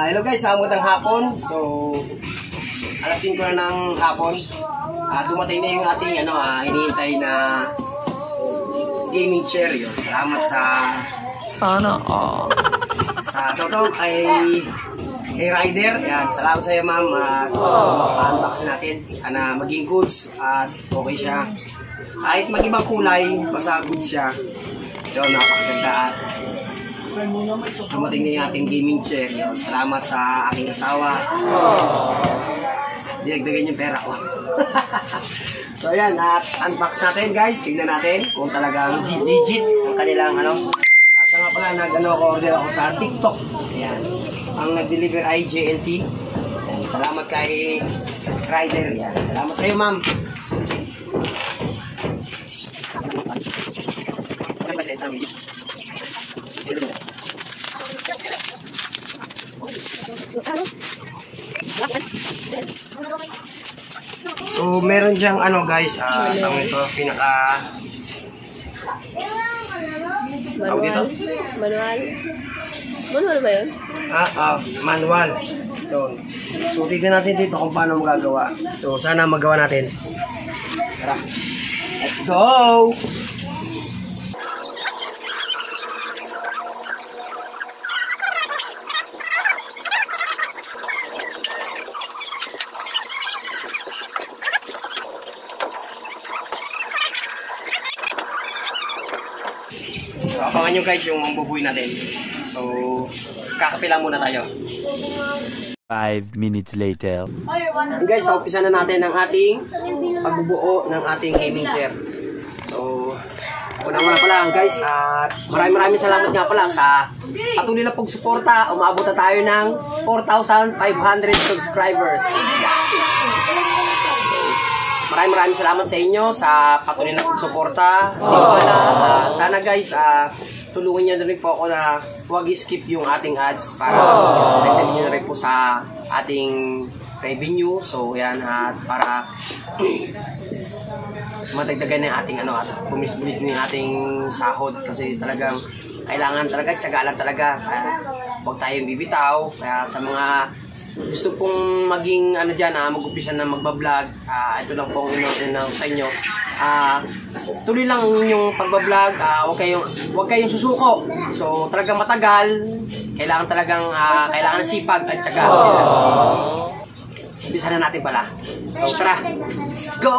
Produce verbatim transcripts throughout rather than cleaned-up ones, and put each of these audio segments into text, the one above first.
Uh, hello guys, uh, magandang hapon. So, alas singko na ng hapon. Uh, dumating na yung ating ano, uh, hinihintay na gaming chair yun. Salamat sa sana all. Sa toto kay kay Rider. Yan, salamat sa iyo ma'am. At uh, unboxing natin. Sana maging goods at okay siya. Kahit mag-ibang kulay, basta goods siya. Yun, napakaganda at dumating na yung ating gaming chair. Yun, salamat sa aking asawa. Dinagdagan yung pera ko. So yan, at unbox natin guys. Tignan natin kung talagang legit ang kanilang ano. Uh, siya nga pala, nag-ano ako, order ako sa TikTok. Yan. Ang nag-deliver ay J L T. Yan. Salamat kay Rider. Yan. Salamat sa iyo ma'am. So, meron siyang ano guys, ah, uh, tawag ito, pinaka tawag dito? Manual? Manual ba yun? Ah, ah, manual. Yun. So, tignan natin dito kung paano magagawa. So, sana magawa natin. Tara. Let's go! So, abangan nyo guys yung bubuhay natin. So, kakape lang muna tayo. Five minutes later. And guys, so, umpisa na natin ang ating pagbubuo ng ating gaming chair. So, una-una pa lang guys, at maraming maraming salamat nga pala sa patuloy na pagsuporta. Umabot na tayo ng four thousand five hundred subscribers. Maraming maraming salamat sa inyo sa patuloy na pagsuporta. Uh, sana guys, uh, tulungan nyo na rin po ako na huwag i-skip yung ating ads para dagdagan nyo na rin po sa ating revenue. So yan, at para madagdagan na yung ating ano, at pumis-pumis na yung ating sahod. Kasi talagang kailangan talaga, tiyaga lang talaga. Kaya huwag tayong bibitaw. Kaya sa mga gusto pong maging ano dyan, ah, mag-upisa na magbablog, ah, ito lang pong ino-ino sa inyo. Ah, tuloy lang ang inyong pagbablog, ah, huwag kayong, huwag kayong susuko. So talagang matagal, kailangan talagang ah, kailangan ng sipag at tiyaga. Umpisa na natin pala. So tara, let's go!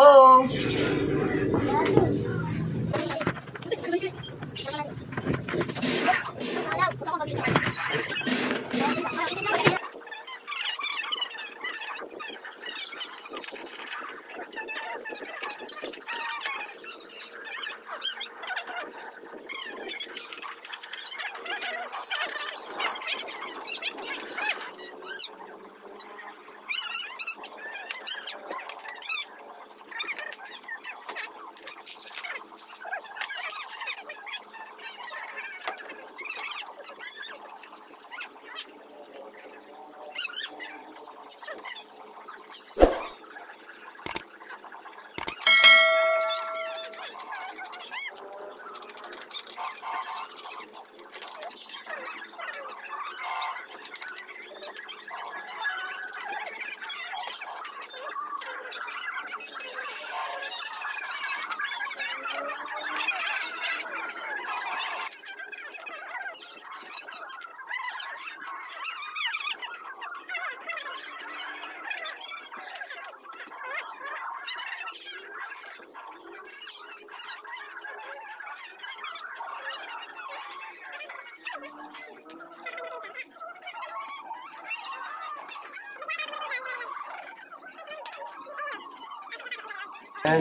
Yan.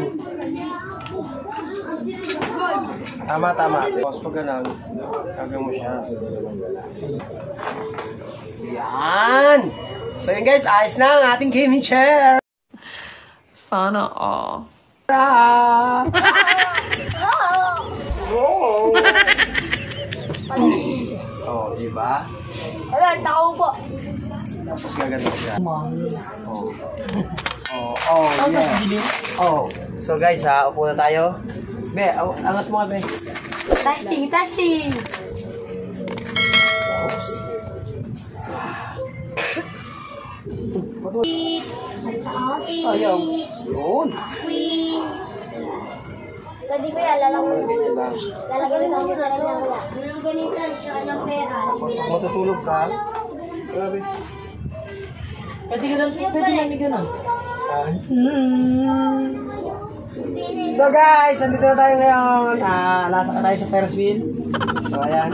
Tama, tama. Tapos pag ganun, kagam mo siya. Yan! So yun guys, ayos na ang ating gaming chair. Sana all. Oh! Oh, diba? Wala, tao po. Tapos gaganda siya. Oh. Oh, oh, yeah. Oh. So guys, ha, upo na tayo. Be, angat mo nga, be. Testing, testing. Oops. Ayaw. Yun. Pwede ko yan, lalagyan mo. Lalagyan mo sa akin na lang yan. Walang ganitan sa kanyang pera. Kung matutulog ka, grabe. Pwede ka lang, pwede lang ni ganun. So guys, andito na tayo ngayon. Ah, nasa ka tayo sa Ferris wheel. So ayan.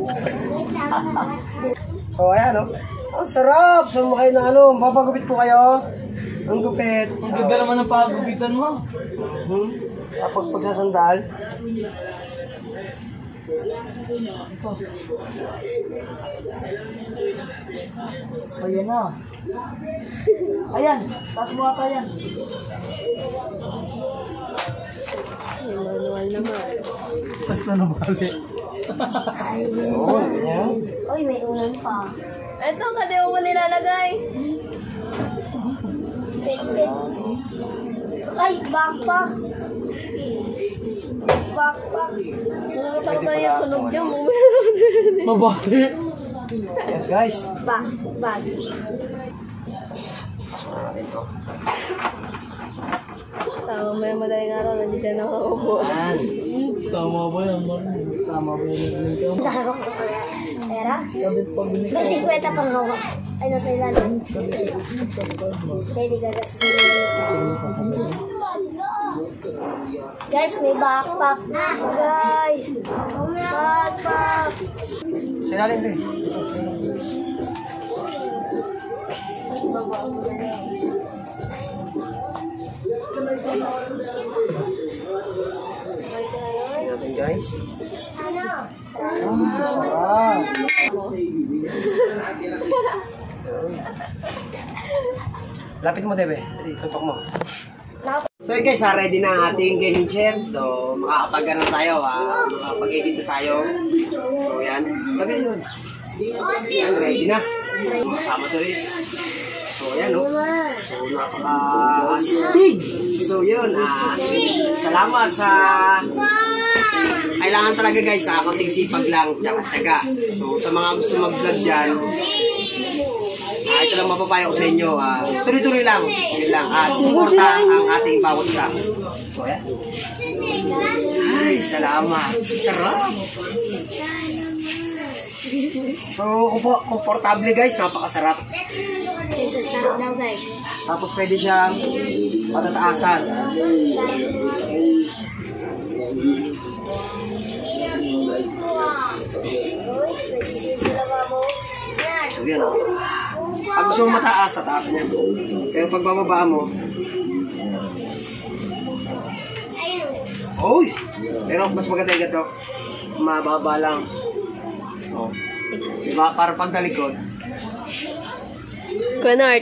So ayan, oh. Ang sarap! So kayo na ano, mapagupit po kayo. Ang gupit. Ang ganda naman ng paggupitan mo. Hmm. Tapos pagsasandal. Ayan na. Ayan, taas mo ata yan. Manual naman. Taas na nabali. Oo, ganyan. Uy, may ulan pa. Ito, kadi mo nilalagay. Pit, pit. Ay, backpack. Backpack. Nakakatawa tayo yung tunog niya. Mabali. Yes guys. Back, bag. Natin to. Tama mo yung madaling araw, hindi siya nakaupo. Ayan. Tama ba yan, Marlon? Tama ba yan? Dahil ko pera. Kabit pag binigay. May singkwenta pang hawak. Ay, nasa ilalim. Hindi ka nasa ilalim. Guys, may backpack. Guys, backpack. Sinalim rin. Natin guys. Ah, sarap. Lapit mo, Debe. Tutok mo. So yun guys, ah, ready na ang ating gaming chair. So makakapag na tayo, ah, makakapag-edit na tayo. So yan. Sabi yun. Yan, ready na. Masama to rin. So yan, no? So napaka-astig. So yun, ah, salamat sa... Kailangan talaga guys, ah, konting sipag lang, tsaka syaga. So sa mga gusto mag-vlog dyan, ah, ito lang mapapayo ko sa inyo. Ah, tuloy-tuloy lang. Yun lang. At suporta ang ating bawat isa. So, ayan. Ay, salamat. Sarap. So, upo, komportable guys. Napakasarap. Guys, ang sarap daw guys. Tapos pwede siyang patataasan. So, yan o. Pag gusto mo mataas, sa taas niya. Pero pag bababa mo, oy! Pero mas maganda yung gato. Mababa lang. Oh. Diba? Para pagdalikod. Kunart.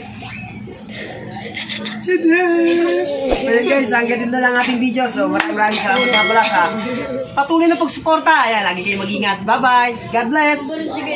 So yun guys, hanggang dito na lang ating video. So maraming maraming salamat nga pala sa patuloy na pagsuporta. Ayan, lagi kayo mag-ingat. Bye-bye. God bless.